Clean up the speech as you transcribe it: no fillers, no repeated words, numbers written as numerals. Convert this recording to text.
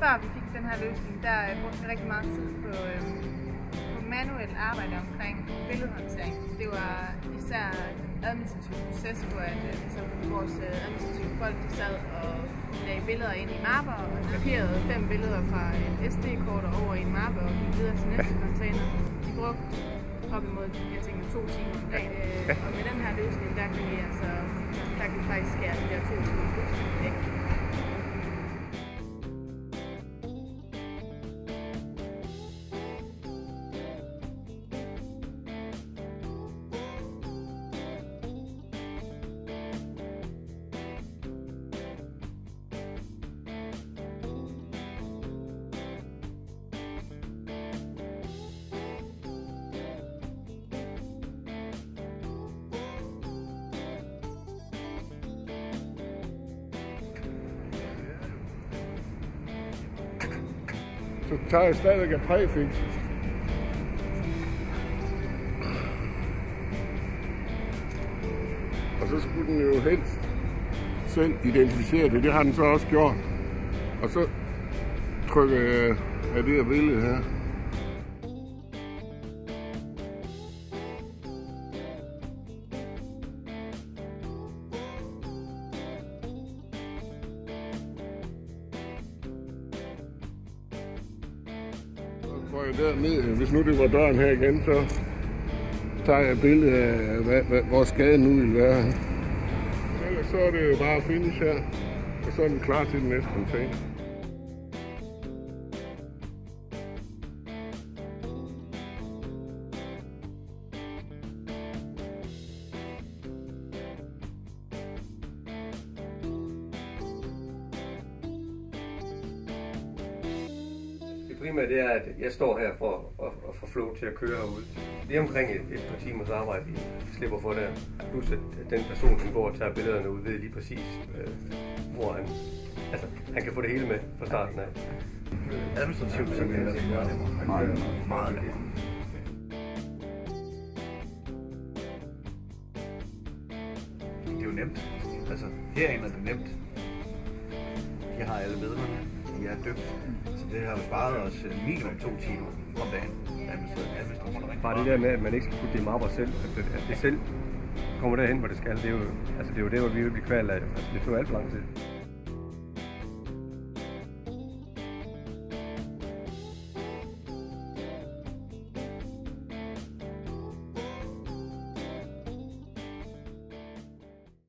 før vi fik den her løsning, der brugte vi rigtig meget tid på manuelt arbejde omkring billedhåndtering. Det var især administrative processer, hvor vores administrative folk de sad og lagde billeder ind i mapper og kopierede 5 billeder fra et SD-kort over i en mappe og gik videre til næste container. De brugte op imod 2 timer om dagen. Og med den her løsning, der kan vi faktisk skære de der 2 timer fuldstændig væk. Så tager jeg stadigvæk af præfix. Og så skulle den jo helst selv identificere det. Det har den så også gjort. Og så trykker jeg af det her billede her. Går jeg derned, hvis nu det var døren her igen, så tager jeg et billede af, hvor skaden nu vil være. Ellers så er det jo bare finish her, og så er den klar til den næste container. Primært det er, at jeg står her for at få flow til at køre herude. Det er omkring et par timers arbejde, vi slipper for der. Plus at den person, som går og tager billederne ud, ved lige præcis, hvor han kan få det hele med fra starten af. Administrativt så er det meget let. Det er jo nemt. Altså, herinde er det nemt. De har alle billederne. De er døbt. Så det har jo sparet os minimum 2 timer om dagen. Bare det der med, at man ikke skal putte det i mapper selv, at det selv kommer derhen, hvor det skal, det er jo det, hvor vi vil blive kvalt af. Altså, det tog alt for lang tid.